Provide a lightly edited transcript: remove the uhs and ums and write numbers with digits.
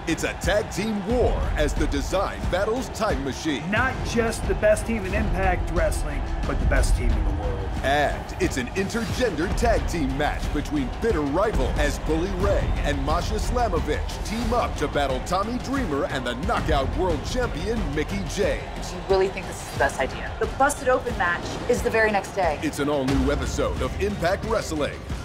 It's a tag team war as the design battles Time Machine. Not just the best team in Impact Wrestling, but the best team in the world. And it's an intergender tag team match between bitter rivals as Bully Ray and Masha Slamovich team up to battle Tommy Dreamer and the Knockout World Champion Mickie James. You really think this is the best idea? The Busted Open match is the very next day. It's an all-new episode of Impact Wrestling.